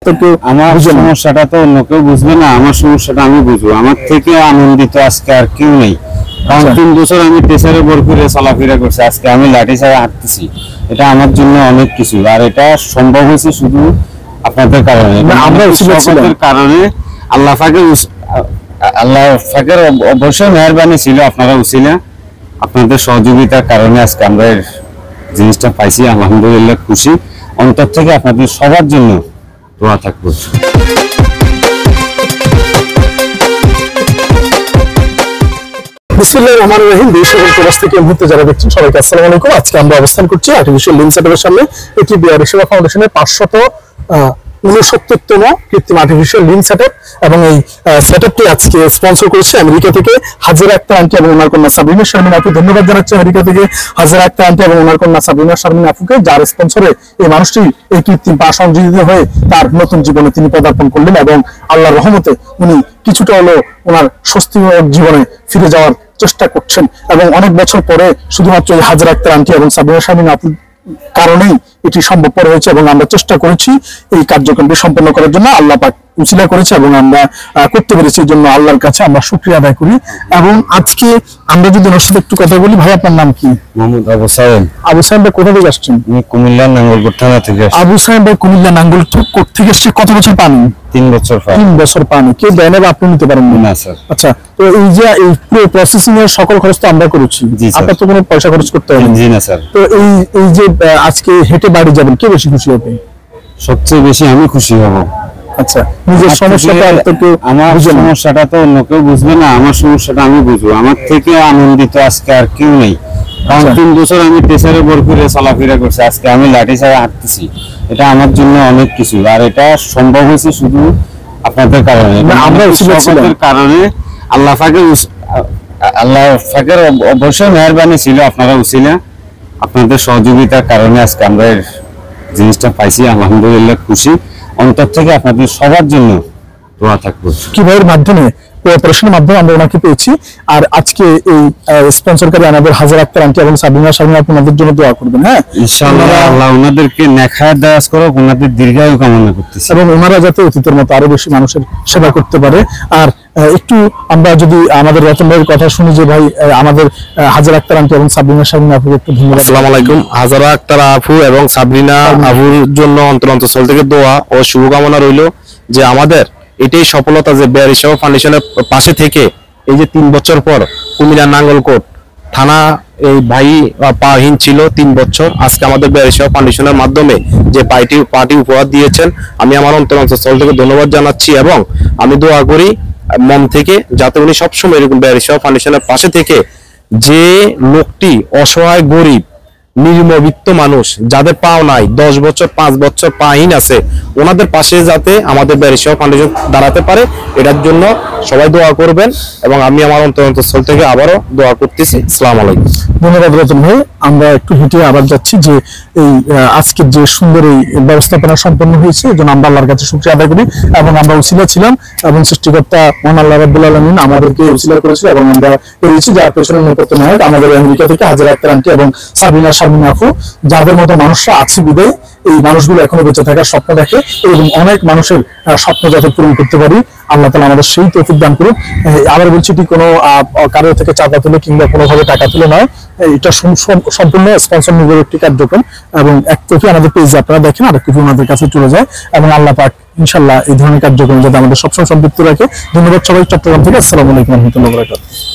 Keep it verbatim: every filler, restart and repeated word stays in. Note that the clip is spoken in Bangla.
আমার সমস্যাটা তো অন্য কেউ বুঝবে না, আমার সমস্যাটা আমি বুঝবো। আমার থেকে আনন্দিত আজকে আর কেউ নেই, কারণ তিন বছর আমি প্রেসারে ভর করে চলাফেরা করছি, আজকে আমি লাঠি ছাড়া হাঁটতেছি। এটা আমার জন্য অনেক কিছু, আর এটা সম্ভব হয়েছে শুধু আপনাদের কারণে, আপনাদের কারণে। আল্লাহ পাকের আল্লাহ পাকের অবশ্যই মেহেরবানি ছিল, আপনারা উছিলা আপনাদের সহযোগিতার কারণে আজকে আমরা জিনিসটা পাইছি। আলহামদুলিল্লাহ খুশি, অন্তর থেকে আপনাদের সবার জন্য দোয়া থাকবে। বিসমিল্লাহির রহমানির রহিম। দেশ এবং প্রবাস থেকে মুহূর্তে যারা দেখছেন সবাইকে আসসালামু আলাইকুম। আজকে আমরা অবস্থান করছি আর্টিফিশিয়াল লিম্ব সেটআপের সামনে। এটি বিআরএ সেবা ফাউন্ডেশনের পাঁচশত উনসত্তরতম কৃত্রিম আর্টিফিশিয়াল লিম্ব সেটআপ, এবং এই সেটআপটি আজকে স্পন্সর করেছে আমেরিকা থেকে হাজেরা আক্তার আন্টি এবং ওনার কন্যা সাবরিনা শারমিন আপু। ধন্যবাদ জানাচ্ছি আমেরিকা থেকে হাজেরা আক্তার আন্টি এবং ওনার কন্যা সাবরিনা শারমিন আপুকে, যার স্পন্সরে এই মানুষটি এই কৃত্রিম পা সংযোজিত হয়ে তার নতুন জীবনে তিনি পদার্পণ করলেন, এবং আল্লাহর রহমতে উনি কিছুটা হলেও ওনার স্বস্তিময় জীবনে ফিরে যাওয়ার চেষ্টা করছেন। এবং অনেক বছর পরে শুধুমাত্র এই হাজেরা আক্তার আন্টি এবং সাবরিনা শারমিন আপুর কারণেই এটি সম্ভবপর হয়েছে, এবং আমরা চেষ্টা করেছি এই কার্যক্রমটি সম্পন্ন করার জন্য। আল্লাহ পাক উসিলা করেছে এবং আমরা করতে পেরেছি, এই জন্য আল্লাহর কাছে আমরা শুকরিয়া আদায় করি। এবং আজকে আমরা যদি ওনার সাথে একটু কথা বলি, ভাই আপনার নাম কি? মোহাম্মদ আবু সাহেব। আবু সাহেব ভাই কোথা থেকে আসছেন? আমি কুমিল্লা নাঙ্গলকোট থানা থেকে আসছি। আবু সাহেব ভাই কুমিল্লা নাঙ্গলকোট থেকে এসেছে। কত বছর পানি? তিন বছর। তিন বছর পানি কেউ দেয় না বা আপনি নিতে পারেন না স্যার? আচ্ছা, তো এই যে এই পুরো প্রসেসিং এর সকল খরচ তো আমরা করেছি, আপনার তো কোনো পয়সা খরচ করতে হবে? জি না স্যার। তো এই এই যে আজকে হেঁটে বাড়ি যাবেন, কে বেশি খুশি হবে? সবচেয়ে বেশি আমি খুশি হব। আচ্ছা, নিজের সমস্যাটা তো আমার সমস্যাটা তো অন্য কেউ বুঝবে না, আমার সমস্যাটা আমি বুঝবো। আমার থেকে আনন্দিত আজকে আর কেউ নেই, কারণ তিন বছর আমি প্রেসারে ভর করে চলাফেরা করছি, আজকে আমি লাঠি ছাড়া হাঁটতেছি। এটা আমার জন্য অনেক কিছু, আর এটা সম্ভব হয়েছে শুধু আপনাদের কারণে, আপনাদের কারণে। আল্লাহ পাকের আল্লাহ পাকের অবশ্যই মেহেরবানি ছিল, আপনারা উছিলা আপনাদের সহযোগিতার কারণে আজকে আমরা জিনিসটা পাইছি। আলহামদুলিল্লাহ খুশি, অন্তর থেকে আপনাদের সবার জন্য দোয়া থাকবে। কিভাবে মাধ্যমে অপারেশনের মাধ্যমে আমরা ওনাকে পেয়েছি, আর আজকে এই স্পন্সরকারী আমাদের হাজেরা আক্তার আন্টি এবং সাবরিনা শারমিন আপু ওনাদের জন্য দোয়া করবেন। হ্যাঁ ইনশাআল্লাহ, আল্লাহ ওনাদেরকে নেখায়াত দারাজ করুক, ওনাদের দীর্ঘায়ু কামনা করতেছি, এবং ওনারা যাতে অতীতের মতো আরো বেশি মানুষের সেবা করতে পারে। আর একটু আমরা যদি আমাদের রতন ভাইয়ের কথা শুনি, যে ভাই আমাদের হাজেরা আক্তার আন্টি এবং সাবরিনা শারমিন আপু একটু ধন্যবাদ। আসসালামু আলাইকুম। হাজেরা আক্তার আপু এবং সাবরিনা আপুর জন্য অন্তর অন্তঃস্থল থেকে দোয়া ও শুভকামনা রইল, যে আমাদের এটাই সফলতা যে বিআরএ সেবা ফাউন্ডেশনের পাশে থেকে এই যে তিন বছর পর কুমিল্লা নাঙ্গলকোট থানা এই ভাই পাহীন ছিল তিন বছর, আজকে আমাদের বিআরএ সেবা ফাউন্ডেশনের মাধ্যমে যে পার্টি পার্টি উপহার দিয়েছেন, আমি আমার অন্তর অন্তঃস্থল থেকে ধন্যবাদ জানাচ্ছি। এবং আমি দোয়া করি মন থেকে যাতে উনি সবসময় এরকম বিআরএ সেবা ফাউন্ডেশনের পাশে থেকে, যে লোকটি অসহায় গরিব নিম্নবিত্ত মানুষ যাদের পাও নাই, দশ বছর পাঁচ বছর পাহীন আছে, ওনাদের পাশে যাতে আমাদের বিআরএ সেবা ফাউন্ডেশন দাঁড়াতে পারে, এটার জন্য সবাই দোয়া করবেন। এবং আমি আমার অন্তর অন্তঃস্থল থেকে আবারও দোয়া করতেছি। আসসালামু আলাইকুম। ধন্যবাদ রতন ভাই। আমরা একটু হেঁটে আবার যাচ্ছি, যে এই আজকের যে সুন্দর এই ব্যবস্থাপনা সম্পন্ন হয়েছে, এই জন্য আমরা আল্লাহর কাছে শুকরিয়া আদায় করি। এবং আমরা উসিলা ছিলাম, এবং সৃষ্টিকর্তা মহান আল্লাহ রাব্বুল আলামিন আমাদেরকে উসিলা করেছে, এবং আমরা পেরেছি, যার পেছনে নেপথ্য নায়ক আমাদের আমেরিকা থেকে হাজেরা আক্তার আন্টি এবং সাবরিনা শারমিন আপু, যাদের মতো মানুষরা আছে বিদায় এই মানুষগুলো এখনো বেঁচে থাকার স্বপ্ন দেখে, এবং অনেক মানুষের স্বপ্ন যাতে পূরণ করতে পারি, আল্লাহ তাআলা আমাদের সেই তৌফিক দান করুন। আবার বলছি, এটি কোনো কারো থেকে চাঁদা তুলে কিংবা কোনোভাবে টাকা তুলে নয়, এটা সম্পূর্ণ স্পন্সর নির্ভর একটি কার্যক্রম। এবং এক কপি আমাদের পেজে আপনারা দেখেন, আর এক কপি আমাদের কাছে চলে যায়, এবং আল্লাহ পাক ইনশাআল্লাহ এই ধরনের কার্যক্রম যাতে আমাদের সবসময় সম্পৃক্ত রাখে। ধন্যবাদ সবাই। চট্টগ্রাম থেকে আসসালামু আলাইকুম ওয়া রাহমাতুল্লাহি ওয়া বারাকাতুহু।